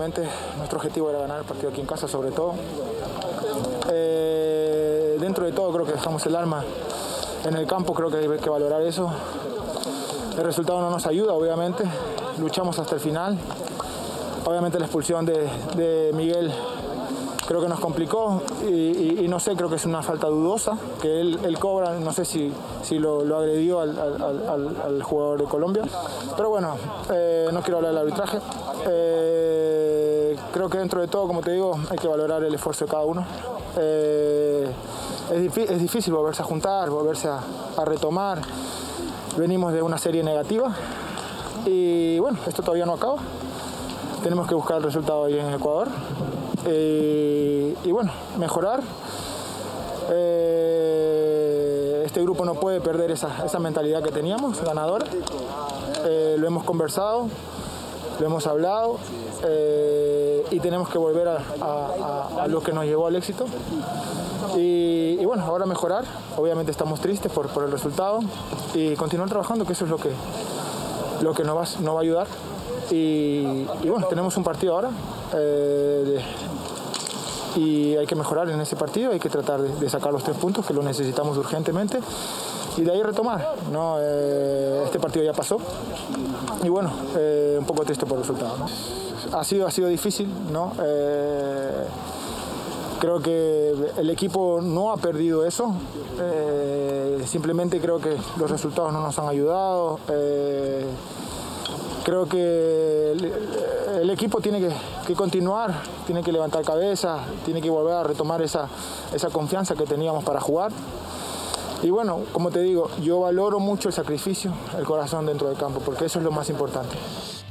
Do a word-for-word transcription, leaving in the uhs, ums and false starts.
obviamente nuestro objetivo era ganar el partido aquí en casa sobre todo. Eh, dentro de todo creo que dejamos el arma en el campo, creo que hay que valorar eso. El resultado no nos ayuda, obviamente, luchamos hasta el final. Obviamente la expulsión de, de Miguel creo que nos complicó y, y, y no sé, creo que es una falta dudosa que él, él cobra, no sé si, si lo, lo agredió al, al, al, al jugador de Colombia, pero bueno, eh, no quiero hablar del arbitraje. Eh, creo que dentro de todo, como te digo, hay que valorar el esfuerzo de cada uno. Eh, es, es difícil volverse a juntar, volverse a, a retomar. Venimos de una serie negativa y bueno, esto todavía no acaba. Tenemos que buscar el resultado ahí en Ecuador. Eh, y bueno, mejorar. Eh, este grupo no puede perder esa, esa mentalidad que teníamos, ganadora. Eh, lo hemos conversado, lo hemos hablado eh, y tenemos que volver a, a, a, a lo que nos llevó al éxito. Y, y bueno, ahora mejorar. Obviamente estamos tristes por, por el resultado y continuar trabajando, que eso es lo que, lo que nos, va, nos va a ayudar. Y, y bueno, tenemos un partido ahora eh, de, y hay que mejorar en ese partido, hay que tratar de, de sacar los tres puntos que lo necesitamos urgentemente y de ahí retomar, ¿no? Eh, este partido ya pasó y bueno, eh, un poco triste por el resultado, ¿no? Ha sido, ha sido difícil, ¿no? Eh, creo que el equipo no ha perdido eso, eh, simplemente creo que los resultados no nos han ayudado. Eh, Creo que el, el equipo tiene que, que continuar, tiene que levantar cabeza, tiene que volver a retomar esa, esa confianza que teníamos para jugar. Y bueno, como te digo, yo valoro mucho el sacrificio, el corazón dentro del campo, porque eso es lo más importante.